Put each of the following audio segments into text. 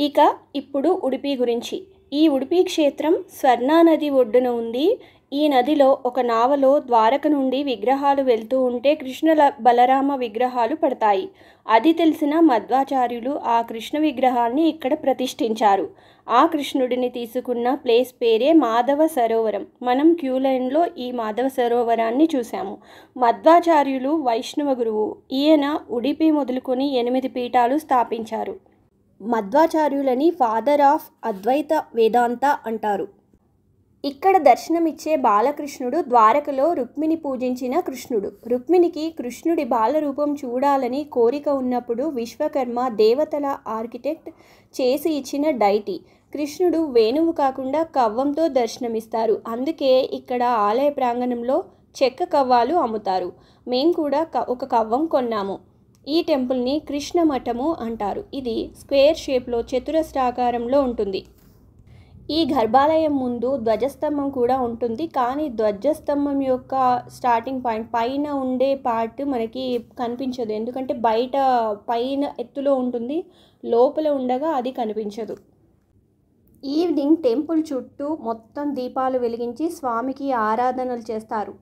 ఇక ఇప్పుడు ఉడిపి గురించి. ఈ ఉడిపి క్షేత్రం స్వర్ణా నది ఒడ్డున ఉంది. ఈ నదిలో ఒక నావలో ద్వారక నుండి విగ్రహాలు వెళ్తూ ఉంటే కృష్ణ బలరామ విగ్రహాలు పడతాయి. అది తెలిసిన మధ్వాచార్యులు ఆ కృష్ణ విగ్రహాన్ని ఇక్కడ ప్రతిష్ఠించారు. ఆ కృష్ణుడిని తీసుకున్న ప్లేస్ పేరే మాధవ సరోవరం. మనం క్యూ లైన్లో ఈ మాధవ సరోవరాన్ని చూసాము. మధ్వాచార్యులు వైష్ణవ గురువు. ఈయన ఉడిపి మొదలుకొని 8 పీఠాలు స్థాపించారు. మధ్వాచార్యులని ఫాదర్ ఆఫ్ అద్వైత వేదాంత అంటారు. ఇక్కడ దర్శనమిచ్చే బాలకృష్ణుడు ద్వారకలో రుక్మిణి పూజించిన కృష్ణుడు. రుక్మిణికి కృష్ణుడి బాలరూపం చూడాలని కోరిక ఉన్నప్పుడు విశ్వకర్మ దేవతల ఆర్కిటెక్ట్ చేసి ఇచ్చిన డైటీ. కృష్ణుడు వేణువు కాకుండా కవ్వంతో దర్శనమిస్తారు. అందుకే ఇక్కడ ఆలయ ప్రాంగణంలో చెక్క కవ్వాలు అమ్ముతారు. మేము కూడా ఒక కవ్వం కొన్నాము. ఈ టెంపుల్ని కృష్ణ మఠము అంటారు. ఇది స్క్వేర్ షేప్లో చతురస్రాకారంలో ఉంటుంది. ఈ గర్భాలయం ముందు ధ్వజస్తంభం కూడా ఉంటుంది. కానీ ధ్వజస్తంభం యొక్క స్టార్టింగ్ పాయింట్ పైన ఉండే పార్ట్ మనకి కనిపించదు. ఎందుకంటే బయట పైన ఎత్తులో ఉంటుంది, లోపల ఉండగా అది కనిపించదు. ఈవినింగ్ టెంపుల్ చుట్టూ మొత్తం దీపాలు వెలిగించి స్వామికి ఆరాధనలు చేస్తారు.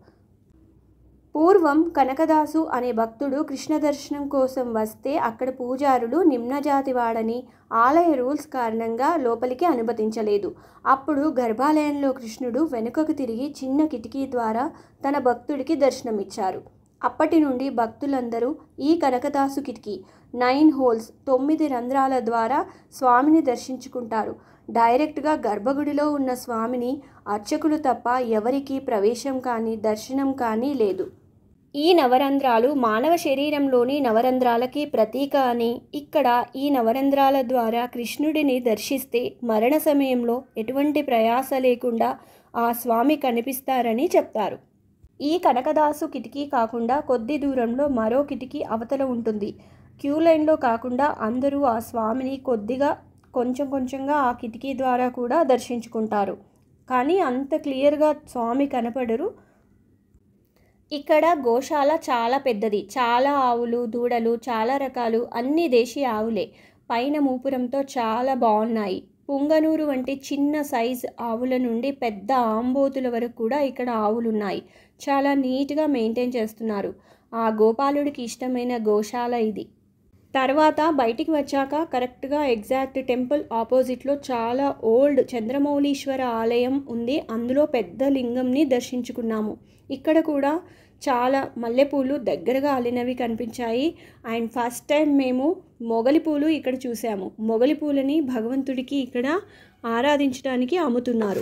పూర్వం కనకదాసు అనే భక్తుడు కృష్ణ దర్శనం కోసం వస్తే అక్కడ పూజారులు నిమ్నజాతి వాడని ఆలయ రూల్స్ కారణంగా లోపలికి అనుమతించలేదు. అప్పుడు గర్భాలయంలో కృష్ణుడు వెనుకకు తిరిగి చిన్న కిటికీ ద్వారా తన భక్తుడికి దర్శనమిచ్చారు. అప్పటి నుండి భక్తులందరూ ఈ కనకదాసు కిటికీ 9 హోల్స్ 9 రంధ్రాల ద్వారా స్వామిని దర్శించుకుంటారు. డైరెక్ట్గా గర్భగుడిలో ఉన్న స్వామిని అర్చకులు తప్ప ఎవరికీ ప్రవేశం కానీ దర్శనం కానీ లేదు. ఈ నవరంధ్రాలు మానవ శరీరంలోని నవరంధ్రాలకి ప్రతీక అని, ఇక్కడ ఈ నవరంధ్రాల ద్వారా కృష్ణుడిని దర్శిస్తే మరణ సమయంలో ఎటువంటి ప్రయాస లేకుండా ఆ స్వామి కనిపిస్తారని చెప్తారు. ఈ కనకదాసు కిటికీ కాకుండా కొద్ది దూరంలో మరో కిటికీ అవతల ఉంటుంది. క్యూ లైన్లో కాకుండా అందరూ ఆ స్వామిని కొంచెంగా ఆ కిటికీ ద్వారా కూడా దర్శించుకుంటారు. కానీ అంత క్లియర్గా స్వామి కనపడరు. ఇక్కడ గోశాల చాలా పెద్దది. చాలా ఆవులు, దూడలు, చాలా రకాలు, అన్ని దేశీ ఆవులే. పైన మూపురంతో చాలా బాగున్నాయి. పుంగనూరు వంటి చిన్న సైజ్ ఆవుల నుండి పెద్ద ఆంబోతుల వరకు కూడా ఇక్కడ ఆవులున్నాయి. చాలా నీట్గా మెయింటైన్ చేస్తున్నారు. ఆ గోపాలుడికి ఇష్టమైన గోశాల ఇది. తర్వాత బయటికి వచ్చాక కరెక్ట్గా ఎగ్జాక్ట్ టెంపుల్ ఆపోజిట్లో చాలా ఓల్డ్ చంద్రమౌళీశ్వర ఆలయం ఉంది. అందులో పెద్ద లింగంని దర్శించుకున్నాము. ఇక్కడ కూడా చాలా మల్లెపూలు దగ్గరగా అల్లినవి కనిపించాయి. అండ్ ఫస్ట్ టైం మేము మొగలి పూలు ఇక్కడ చూసాము. మొగలి పూలని భగవంతుడికి ఇక్కడ ఆరాధించడానికి అమ్ముతున్నారు.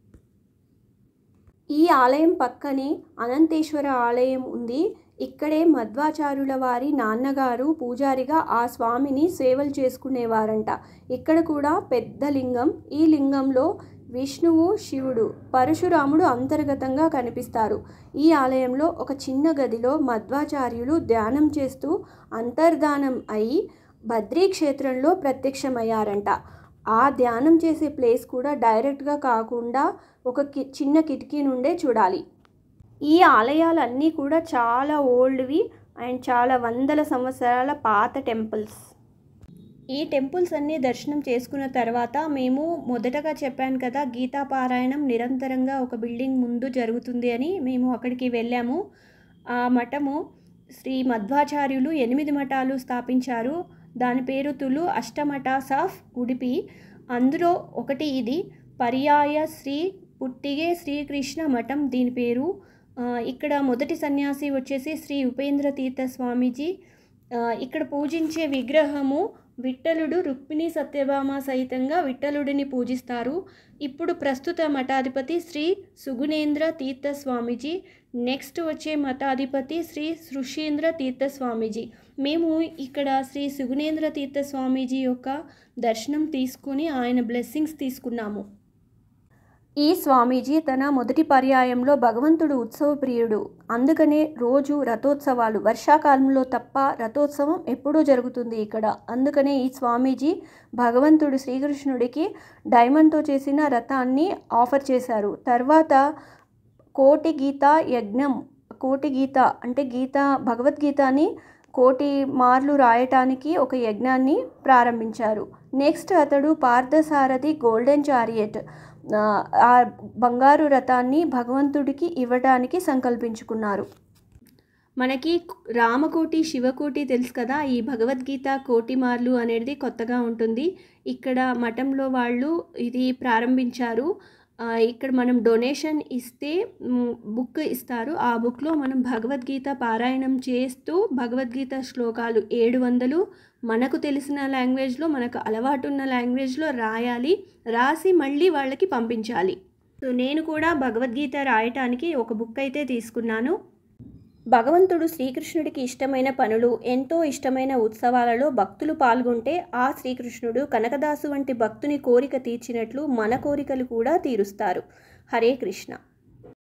ఈ ఆలయం పక్కనే అనంతేశ్వర ఆలయం ఉంది. ఇక్కడే మధ్వాచార్యుల వారి నాన్నగారు పూజారిగా ఆ స్వామిని సేవలు చేసుకునేవారంట. ఇక్కడ కూడా పెద్ద లింగం. ఈ లింగంలో విష్ణువు, శివుడు, పరశురాముడు అంతర్గతంగా కనిపిస్తారు. ఈ ఆలయంలో ఒక చిన్న గదిలో మధ్వాచార్యులు ధ్యానం చేస్తూ అంతర్ధానం అయి బద్రీ క్షేత్రంలో ప్రత్యక్షమయ్యారంట. ఆ ధ్యానం చేసే ప్లేస్ కూడా డైరెక్ట్గా కాకుండా ఒక చిన్న కిటికీ నుండే చూడాలి. ఈ ఆలయాలన్నీ కూడా చాలా ఓల్డ్వి అండ్ చాలా వందల సంవత్సరాల పాత టెంపుల్స్. ఈ టెంపుల్స్ అన్నీ దర్శనం చేసుకున్న తర్వాత మేము మొదటగా చెప్పాను కదా, గీతా పారాయణం నిరంతరంగా ఒక బిల్డింగ్ ముందు జరుగుతుంది అని. మేము అక్కడికి వెళ్ళాము. ఆ మఠము శ్రీ మధ్వాచార్యులు 8 మఠాలు స్థాపించారు. దాని పేరు తులు అష్టమఠాస్ ఆఫ్ ఉడిపి. అందులో ఒకటి ఇది. పర్యాయ శ్రీ పుట్టిగే శ్రీకృష్ణ మఠం దీని పేరు. ఇక్కడ మొదటి సన్యాసి వచ్చేసి శ్రీ ఉపేంద్ర తీర్థ స్వామీజీ. ఇక్కడ పూజించే విగ్రహము విఠలుడు, రుక్మిణి సత్యభామ సహితంగా విఠలుడిని పూజిస్తారు. ఇప్పుడు ప్రస్తుత మఠాధిపతి శ్రీ సుగుణేంద్ర తీర్థ స్వామీజీ. నెక్స్ట్ వచ్చే మఠాధిపతి శ్రీ సృషేంద్ర తీర్థ స్వామీజీ. మేము ఇక్కడ శ్రీ సుగుణేంద్ర తీర్థ స్వామీజీ యొక్క దర్శనం తీసుకుని ఆయన బ్లెస్సింగ్స్ తీసుకున్నాము. ఈ స్వామీజీ తన మొదటి పర్యాయంలో భగవంతుడు ఉత్సవ ప్రియుడు. అందుకనే రోజు రథోత్సవాలు. వర్షాకాలంలో తప్ప రథోత్సవం ఎప్పుడూ జరుగుతుంది ఇక్కడ. అందుకనే ఈ స్వామీజీ భగవంతుడు శ్రీకృష్ణుడికి డైమండ్తో చేసిన రథాన్ని ఆఫర్ చేశారు. తర్వాత కోటి గీత యజ్ఞం. కోటి గీత అంటే భగవద్గీతని కోటి మార్లు రాయటానికి ఒక యజ్ఞాన్ని ప్రారంభించారు. నెక్స్ట్ అతడు పార్థసారథి గోల్డెన్ చారియట్ ఆ బంగారు రథాన్ని భగవంతుడికి ఇవ్వడానికి సంకల్పించుకున్నారు. మనకి రామకోటి శివకోటి తెలుసు కదా, ఈ భగవద్గీత కోటి మార్లు అనేది కొత్తగా ఉంటుంది. ఇక్కడ మఠంలో వాళ్ళు ఇది ప్రారంభించారు. ఇక్కడ మనం డొనేషన్ ఇస్తే బుక్ ఇస్తారు. ఆ బుక్లో మనం భగవద్గీత పారాయణం చేస్తూ భగవద్గీత శ్లోకాలు 700 మనకు తెలిసిన లాంగ్వేజ్లో, మనకు అలవాటున్న లాంగ్వేజ్లో రాయాలి. రాసి మళ్ళీ వాళ్ళకి పంపించాలి. సో నేను కూడా భగవద్గీత రాయటానికి ఒక బుక్ అయితే తీసుకున్నాను. భగవంతుడు శ్రీకృష్ణుడికి ఇష్టమైన పనులు, ఎంతో ఇష్టమైన ఉత్సవాలలో భక్తులు పాల్గొంటే ఆ శ్రీకృష్ణుడు కనకదాసు వంటి భక్తుని కోరిక తీర్చినట్లు మన కోరికలు కూడా తీరుస్తారు. హరే కృష్ణ.